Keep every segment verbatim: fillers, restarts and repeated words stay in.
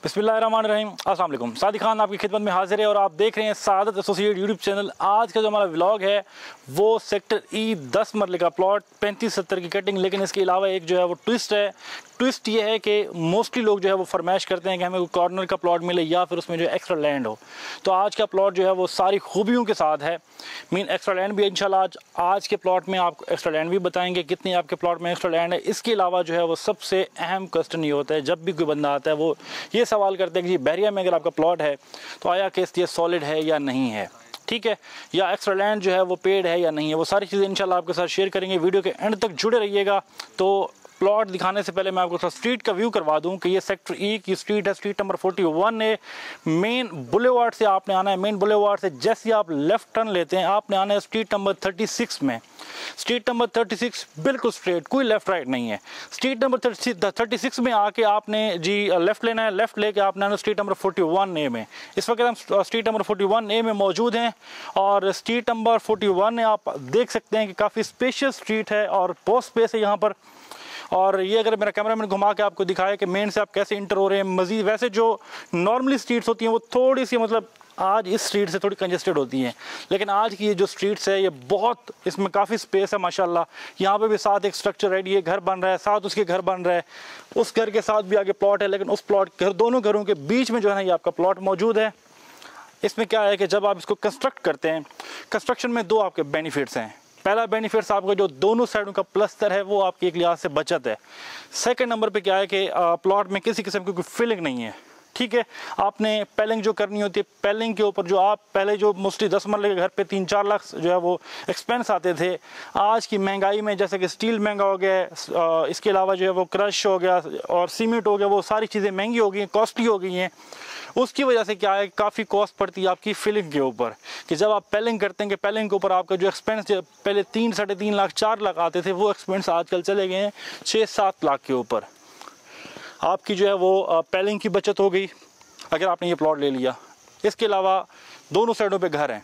बिस्मिल्लाहिर्रहमानिर्रहीम, अस्सलाम वालेकुम। सादिक खान आपकी खिदमत में हाजिर है और आप देख रहे हैं सादत एसोसिएट यूट्यूब चैनल। आज का जो हमारा व्लॉग है वो सेक्टर ई दस मरले का प्लॉट पैंतीस सत्तर की कटिंग, लेकिन इसके अलावा एक जो है वो ट्विस्ट है। ट्विस्ट ये है कि मोस्टली लोग जो है वो फरमाइश करते हैं कि हमें कोई कॉर्नर का प्लॉट मिले या फिर उसमें जो एक्स्ट्रा लैंड हो। तो आज का प्लॉट जो है वो सारी खूबियों के साथ है। मीन एक्स्ट्रा लैंड भी इंशाल्लाह आज आज के प्लॉट में आपको एक्स्ट्रा लैंड भी बताएंगे कितनी आपके प्लॉट में एक्स्ट्रा लैंड है। इसके अलावा जो है वो सबसे अहम क्वेश्चन ये होता है, जब भी कोई बंदा आता है वो ये सवाल करते हैं कि जी बहरिया में अगर आपका प्लॉट है तो आया केस ये सॉलिड है या नहीं है, ठीक है, या एक्स्ट्रा लैंड जो है वो पेड है या नहीं है। वो सारी चीज़ें इंशाल्लाह आपके साथ शेयर करेंगे। वीडियो के एंड तक जुड़े रहिएगा। तो प्लॉट दिखाने से पहले मैं आपको थोड़ा स्ट्रीट का व्यू करवा दूं कि ये सेक्टर ई की स्ट्रीट है, स्ट्रीट नंबर इकतालीस है। मेन बुलेवार्ड से आपने आना है। मेन बुलेवार्ड से जैसे आप लेफ्ट टर्न लेते हैं आपने आना है स्ट्रीट नंबर छत्तीस में। स्ट्रीट नंबर छत्तीस बिल्कुल स्ट्रेट, कोई लेफ्ट राइट नहीं है। स्ट्रीट नंबर छत्तीस में आके आपने जी लेफ्ट लेना है। लेफ्ट लेके आपने आना स्ट्रीट नंबर इकतालीस ए में। इस वक्त हम स्ट्रीट नंबर इकतालीस ए में मौजूद हैं और स्ट्रीट नंबर इकतालीस में आप देख सकते हैं कि काफ़ी स्पेशियस स्ट्रीट है और बहुत स्पेस है यहाँ पर। और ये अगर मेरा कैमरा मैन घुमा के आपको दिखाए कि मेन से आप कैसे इंटर हो रहे हैं। मजीद वैसे जो नॉर्मली स्ट्रीट्स होती हैं वो थोड़ी सी मतलब आज इस स्ट्रीट से थोड़ी कंजेस्टेड होती हैं, लेकिन आज की ये जो स्ट्रीट्स है ये बहुत, इसमें काफ़ी स्पेस है माशाल्लाह। यहाँ पे भी साथ एक स्ट्रक्चर रेडी है, घर बन रहा है, साथ उसके घर बन रहा है, उस घर के साथ भी आगे प्लॉट है, लेकिन उस प्लॉट घर दोनों घरों के बीच में जो है ना ये आपका प्लॉट मौजूद है। इसमें क्या है कि जब आप इसको कंस्ट्रक्ट करते हैं, कंस्ट्रक्शन में दो आपके बेनिफिट्स हैं। पहला बेनिफिट्स आपका जो दोनों साइडों का प्लस्तर है वो आपकी एक लिहाज से बचत है। सेकंड नंबर पे क्या है कि प्लॉट में किसी किस्म की कोई फिलिंग नहीं है, ठीक है। आपने पेलिंग जो करनी होती है, पेलिंग के ऊपर जो आप पहले जो मोस्टली दस मरले के घर पे तीन चार लाख जो है वो एक्सपेंस आते थे, आज की महंगाई में जैसे कि स्टील महंगा हो गया है, इसके अलावा जो है वो क्रश हो गया और सीमेंट हो गया, वो सारी चीज़ें महंगी हो गई हैं, कॉस्टली हो गई हैं। उसकी वजह से क्या है काफ़ी कॉस्ट पड़ती है आपकी फिलिंग के ऊपर, कि जब आप पेलिंग करते हैं कि पेलिंग के ऊपर आपका जो एक्सपेंस पहले तीन साढ़े तीन लाख चार लाख आते थे, वो एक्सपेंस आजकल चले गए हैं छः सात लाख के ऊपर। आपकी जो है वो पेलिंग की बचत हो गई अगर आपने ये प्लॉट ले लिया। इसके अलावा दोनों साइडों पे घर हैं,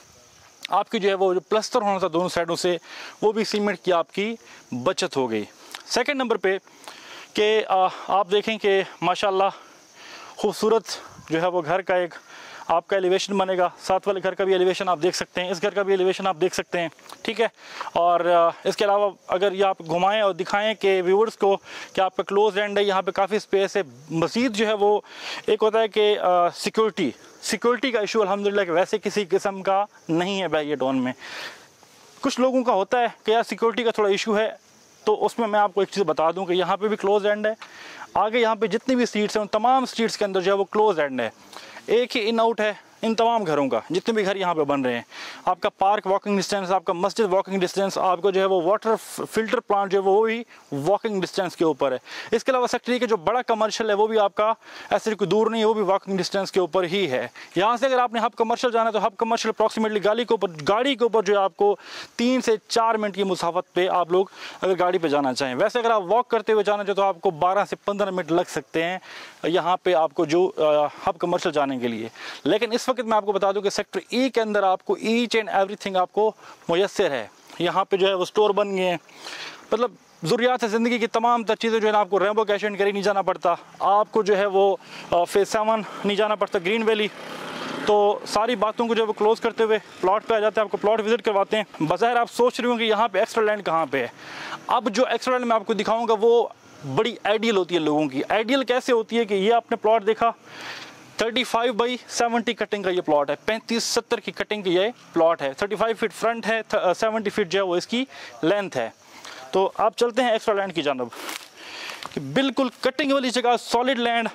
आपकी जो है वो जो प्लस्तर होना था दोनों साइडों से वो भी सीमेंट की आपकी बचत हो गई। सेकंड नंबर पे कि आप देखें कि माशाल्लाह खूबसूरत जो है वो घर का एक आपका एलिवेशन बनेगा। साथ वाले घर का भी एलिवेशन आप देख सकते हैं, इस घर का भी एलिवेशन आप देख सकते हैं, ठीक है। और इसके अलावा अगर ये आप घुमाएं और दिखाएं कि व्यूअर्स को कि आपका क्लोज एंड है, यहाँ पे काफ़ी स्पेस है। मज़ीद जो है वो एक होता है कि सिक्योरिटी सिक्योरिटी का इशू अल्हम्दुलिल्लाह कि वैसे किसी किस्म का नहीं है भाई ये टाउन में। कुछ लोगों का होता है कि यार सिक्योरिटी का थोड़ा इशू है, तो उसमें मैं आपको एक चीज़ बता दूं कि यहाँ पे भी क्लोज एंड है। आगे यहाँ पे जितनी भी सीट्स हैं उन तमाम सीट्स के अंदर जो है वो क्लोज एंड है। एक ही इन आउट है इन तमाम घरों का, जितने भी घर यहाँ पे बन रहे हैं। आपका पार्क वॉकिंग डिस्टेंस, आपका मस्जिद वॉकिंग डिस्टेंस, आपको जो है वो वाटर फिल्टर प्लांट जो है वो भी वॉकिंग डिस्टेंस के ऊपर है। इसके अलावा सेक्टर के जो बड़ा कमर्शियल है वो भी आपका ऐसे कोई दूर नहीं है, वो भी वॉकिंग डिस्टेंस के ऊपर ही है। यहाँ से अगर आपने हब कमर्शियल जाना है तो हब कमर्शियल अप्रॉक्सीमेटली गाड़ी के ऊपर गाड़ी के ऊपर जो है आपको तीन से चार मिनट की मुसाफत पे आप लोग अगर गाड़ी पे जाना चाहें। वैसे अगर आप वॉक करते हुए जाना चाहें तो आपको बारह से पंद्रह मिनट लग सकते हैं यहाँ पे आपको जो हब कमर्शियल जाने के लिए। लेकिन इस वक्त मैं आपको बता दूं कि सेक्टर ई के अंदर आपको ईच एंड एवरीथिंग आपको मुयस्सर है। यहाँ पे जो है वो स्टोर बन गए हैं, मतलब ज़रूरियात ज़िंदगी की तमाम चीज़ें जो है ना आपको रेम्बो कैश एंड कैरी नहीं जाना पड़ता, आपको जो है वो फेज सेवन नहीं जाना पड़ता, ग्रीन वैली। तो सारी बातों को जो है वो क्लोज करते हुए प्लॉट पे आ जाते हैं, आपको प्लॉट विजिट करवाते हैं। बज़ाहिर आप सोच रहे हो कि यहाँ पे एक्स्ट्रा लैंड कहाँ पे है। अब जो एक्स्ट्रा लैंड मैं आपको दिखाऊंगा वो बड़ी आइडियल होती है लोगों की। आइडियल कैसे होती है कि ये आपने प्लॉट देखा पैंतीस बाई सत्तर कटिंग का ये प्लॉट है, पैंतीस सत्तर की कटिंग की ये प्लॉट है। पैंतीस फीट फ्रंट है, सत्तर फीट जो है वो इसकी लेंथ है। तो आप चलते हैं एक्स्ट्रा लैंड की जानब, कि बिल्कुल कटिंग वाली जगह, सॉलिड लैंड।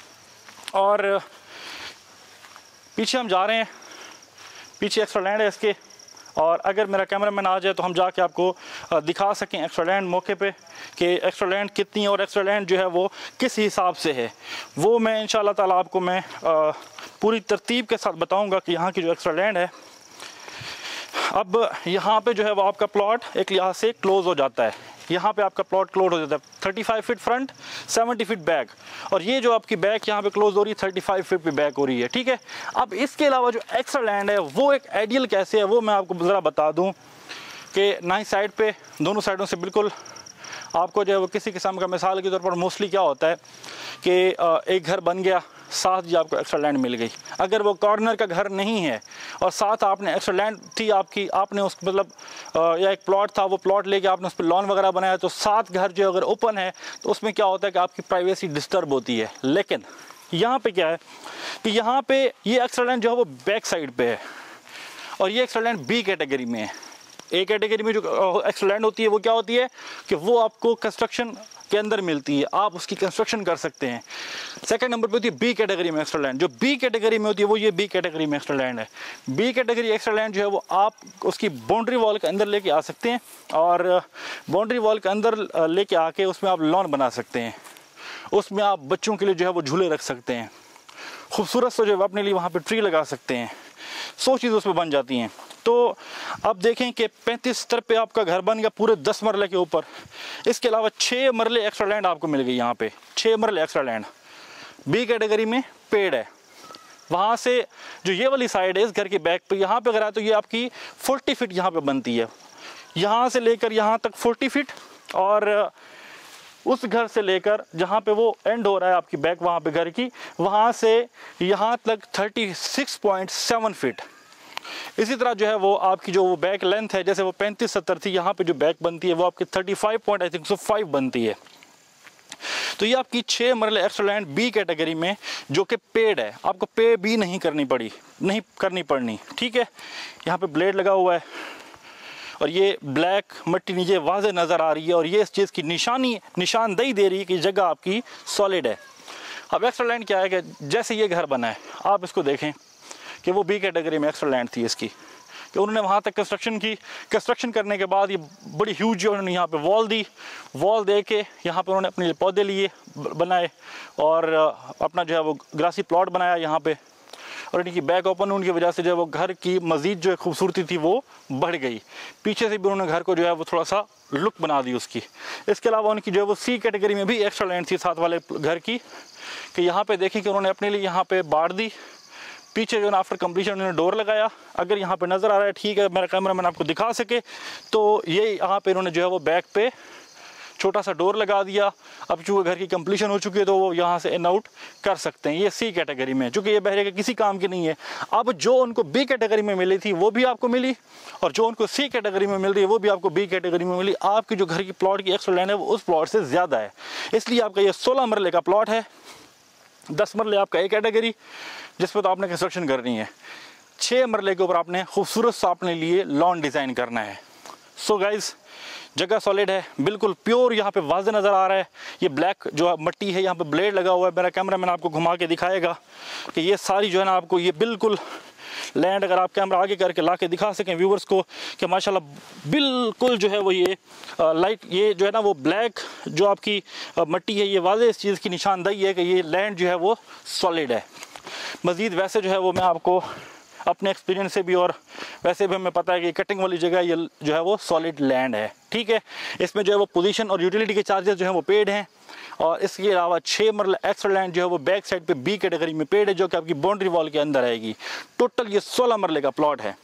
और पीछे हम जा रहे हैं, पीछे एक्स्ट्रा लैंड है इसके। और अगर मेरा कैमरा मैन आ जाए तो हम जाके आपको दिखा सकें एक्स्ट्रा लैंड मौके पे कि एक्स्ट्रा लैंड कितनी है और एक्स्ट्रा लैंड जो है वो किस हिसाब से है, वो मैं इंशाल्लाह ताला आपको मैं आ, पूरी तरतीब के साथ बताऊंगा कि यहाँ की जो एक्स्ट्रा लैंड है। अब यहाँ पे जो है वो आपका प्लॉट एक लिहाज से क्लोज हो जाता है। यहाँ पे आपका प्लॉट क्लोज हो जाता है पैंतीस फीट फ्रंट, सत्तर फीट बैक, और ये जो आपकी बैक यहाँ पे क्लोज हो रही है पैंतीस फीट पे बैक हो रही है, ठीक है। अब इसके अलावा जो एक्स्ट्रा लैंड है वो एक आइडियल कैसे है वो मैं आपको ज़रा बता दूँ कि ना ही साइड पे दोनों साइडों से बिल्कुल आपको जो है वो किसी किस्म का, मिसाल के तौर पर मोस्टली क्या होता है कि एक घर बन गया, साथ ही आपको एक्स्ट्रा लैंड मिल गई। अगर वो कॉर्नर का घर नहीं है और साथ आपने एक्स्ट्रा लैंड थी आपकी, आपने उस मतलब या एक प्लॉट था, वो प्लॉट लेके आपने उस पर लॉन वगैरह बनाया, तो साथ घर जो अगर ओपन है तो उसमें क्या होता है कि आपकी प्राइवेसी डिस्टर्ब होती है। लेकिन यहाँ पे क्या है कि यहाँ पे ये एक्स्ट्रा लैंड जो है वो बैक साइड पे है और ये एक्स्ट्रा लैंड बी कैटेगरी में है। ए कैटेगरी में जो एक्स्ट्रा लैंड होती है वो क्या होती है कि वो आपको कंस्ट्रक्शन के अंदर मिलती है, आप उसकी कंस्ट्रक्शन कर सकते हैं। सेकंड नंबर पे होती है बी कैटेगरी में एक्स्ट्रा लैंड। जो बी कैटेगरी में होती है वो ये बी कैटेगरी में एक्स्ट्रा लैंड है। बी कैटेगरी एक्स्ट्रा लैंड जो है वो आप उसकी बाउंड्री वॉल के अंदर लेके आ सकते हैं और बाउंड्री वॉल के अंदर लेके आके उसमें आप लॉन बना सकते हैं, उसमें आप बच्चों के लिए जो है वो झूले रख सकते हैं, खूबसूरत से जो है अपने लिए वहाँ पर ट्री लगा सकते हैं, सौ चीज़ उसमें बन जाती हैं। तो अब देखें कि पैंतीस स्तर पे आपका घर बन गया पूरे दस मरले के ऊपर। इसके अलावा छः मरले एक्स्ट्रा लैंड आपको मिल गई यहाँ पे, छः मरले एक्स्ट्रा लैंड बी कैटेगरी में पेड़ है। वहाँ से जो ये वाली साइड है इस घर के बैक पे, यहाँ पे अगर आए तो ये आपकी फोर्टी फीट यहाँ पे बनती है, यहाँ से लेकर यहाँ तक फोर्टी फीट और उस घर से लेकर जहाँ पे वो एंड हो रहा है आपकी बैक वहाँ पे घर की, वहाँ से यहाँ तक thirty six point seven feet. इसी तरह जो है वो आपकी जो वो बैक लेंथ है, जैसे वो पैंतीस सत्तर थी, यहाँ पे जो बैक बनती है वो आपकी thirty five point I think so five बनती है। तो ये आपकी छः मरले एक्स्ट्रा लैंड बी कैटेगरी में जो कि पेड है, आपको पे भी नहीं करनी पड़ी नहीं करनी पड़नी ठीक है। यहाँ पे ब्लेड लगा हुआ है और ये ब्लैक मिट्टी नीचे वाज़े नज़र आ रही है और ये इस चीज़ की निशानी निशानदेही दे रही है कि जगह आपकी सॉलिड है। अब एक्स्ट्रा लैंड क्या है कि जैसे ये घर बना है, आप इसको देखें कि वो बी कैटेगरी में एक्स्ट्रा लैंड थी इसकी, कि उन्होंने वहाँ तक कंस्ट्रक्शन की। कंस्ट्रक्शन करने के बाद ये बड़ी ह्यूज जो उन्होंने यहाँ पे वॉल दी, वॉल दे के यहाँ पे उन्होंने अपने पौधे लिए बनाए और अपना जो है वो ग्रासी प्लॉट बनाया यहाँ पे, और इनकी बैक ओपन होने की वजह से जो है वो घर की मज़ीद जो है खूबसूरती थी वो बढ़ गई। पीछे से भी उन्होंने घर को जो है वो थोड़ा सा लुक बना दी उसकी। इसके अलावा उनकी जो है वो सी कैटेगरी में भी एक्स्ट्रा लैंड थी साथ वाले घर की, कि यहाँ पे देखें कि उन्होंने अपने लिए यहाँ पे बाड़ दी, पीछे जो है आफ्टर कंप्लीशन उन्होंने डोर लगाया। अगर यहाँ पे नज़र आ रहा है ठीक है, मेरा कैमरा मैन आपको दिखा सके, तो ये यहाँ पे इन्होंने जो है वो बैक पे छोटा सा डोर लगा दिया। अब चूँकि घर की कंप्लीशन हो चुकी है तो वो यहाँ से इन आउट कर सकते हैं। ये सी कैटेगरी में, चूँकि ये बहरे के किसी काम की नहीं है। अब जो उनको बी कैटेगरी में मिली थी वो भी आपको मिली और जो उनको सी कैटेगरी में मिल रही है वो भी आपको बी कैटेगरी में मिली। आपकी जो घर की प्लॉट की एक्स्ट्रा लैंड है वो उस प्लॉट से ज़्यादा है, इसलिए आपका ये सोलह मरले का प्लॉट है। दस मरले आपका ए कैटेगरी जिस पर तो आपने कंस्ट्रक्शन करनी है, छः मरले के ऊपर आपने खूबसूरत सा अपने लिए लॉन डिज़ाइन करना है। सो गाइज़ जगह सॉलिड है, बिल्कुल प्योर यहाँ पे वाज़े नज़र आ रहा है। ये ब्लैक जो मट्टी है, यहाँ पे ब्लेड लगा हुआ है, मेरा कैमरा मैन आपको घुमा के दिखाएगा कि ये सारी जो है ना आपको ये बिल्कुल लैंड, अगर आप कैमरा आगे करके ला के दिखा सकें व्यूवर्स को कि माशाल्लाह बिल्कुल जो है वो ये लाइट, ये जो है ना वो ब्लैक जो आपकी मट्टी है, ये वाज़े इस चीज़ की निशानदेही है कि ये लैंड जो है वो सॉलिड है। मज़ीद वैसे जो है वो मैं आपको अपने एक्सपीरियंस से भी और वैसे भी हमें पता है कि कटिंग वाली जगह ये जो है वो सॉलिड लैंड है ठीक है। इसमें जो है वो पोजीशन और यूटिलिटी के चार्जेस जो है वो पेड हैं और इसके अलावा छः मरला एक्स्ट्रा लैंड जो है वो बैक साइड पे बी कैटेगरी में पेड है, जो कि आपकी बाउंड्री वॉल के अंदर आएगी। टोटल ये सोलह मरले का प्लॉट है।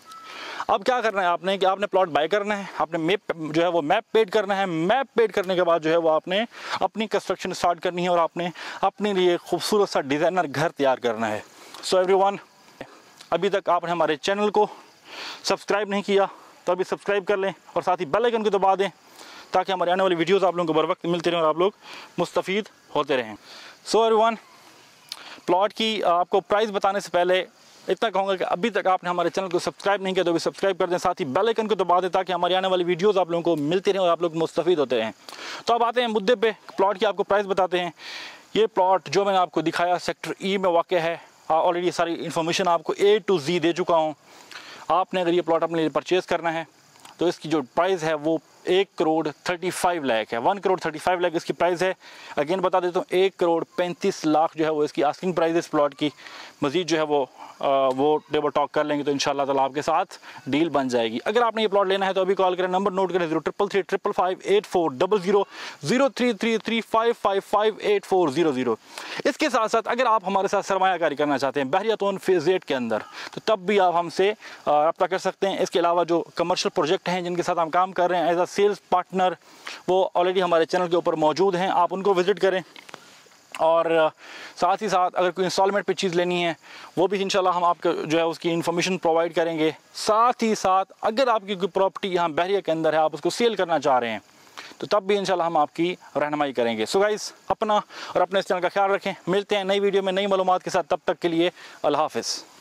अब क्या करना है आपने कि आपने प्लॉट बाय करना है, आपने मैप जो है वो मैप पेड करना है। मैप पेड करने के बाद जो है वो आपने अपनी कंस्ट्रक्शन स्टार्ट करनी है और आपने अपने लिए खूबसूरत सा डिज़ाइनर घर तैयार करना है। सो एवरीवन, अभी तक आपने हमारे चैनल को सब्सक्राइब नहीं किया तो अभी सब्सक्राइब कर लें और साथ ही बेल आइकन को दबा दें ताकि हमारे आने वाली वीडियोस आप लोगों को बर वक्त मिलते रहें और आप लोग मुस्तफ़ीद होते रहें। सो एवरीवन, प्लॉट की आपको प्राइस बताने से पहले इतना कहूँगा कि अभी तक आपने हमारे चैनल को सब्सक्राइब नहीं किया तो अभी सब्सक्राइब कर दें, साथ ही बेल आइकन को दबा दें ताकि हमारी आने वाली वीडियोस आप लोगों को मिलती रहें और आप लोग मुस्तफ़ीद होते रहें। तो अब आते हैं मुद्दे पे, प्लॉट की आपको प्राइस बताते हैं। ये प्लॉट जो मैंने आपको दिखाया सेक्टर ई में वाक़ है। ऑलरेडी सारी इन्फॉर्मेशन आपको ए टू जी दे चुका हूँ। आपने अगर ये प्लॉट अपने लिए परचेज़ करना है तो इसकी जो प्राइस है वो एक करोड़ थर्टी फाइव लाख है। One crore thirty five lakh इसकी प्राइस है। अगेन बता देता हूँ, एक करोड़ पैंतीस लाख जो है वो इसकी आस्किंग प्राइस है इस प्लॉट की। मज़ीद जो है वो आ, वो टेबल टॉक कर लेंगे तो इंशाल्लाह ताला आपके साथ डील बन जाएगी। अगर आपने ये प्लॉट लेना है तो अभी कॉल करें, नंबर नोट करें, zero triple three triple five eight four double zero zero three three three five five five eight four zero zero. इसके साथ साथ अगर आप हमारे साथ सरमायाकारी करना चाहते हैं बहरियातून फेज़ एट के अंदर तो तब भी आप हमसे रब्ता कर सकते हैं। इसके अलावा जो कमर्शियल प्रोजेक्ट हैं जिनके साथ हम काम कर रहे हैं एज अ सेल्स पार्टनर, वो ऑलरेडी हमारे चैनल के ऊपर मौजूद हैं, आप उनको विज़िट करें। और साथ ही साथ अगर कोई इंस्टॉलमेंट पे चीज़ लेनी है वो भी इंशाल्लाह हम आपको जो है उसकी इन्फॉर्मेशन प्रोवाइड करेंगे। साथ ही साथ अगर आपकी कोई प्रॉपर्टी यहाँ बहरिया के अंदर है, आप उसको सेल करना चाह रहे हैं, तो तब भी इंशाल्लाह हम आपकी रहनुमाई करेंगे। सो गाइस, अपना और अपने इस चैनल का ख्याल रखें। मिलते हैं नई वीडियो में नई मालूमात के साथ, तब तक के लिए अल्लाह हाफ़िज़।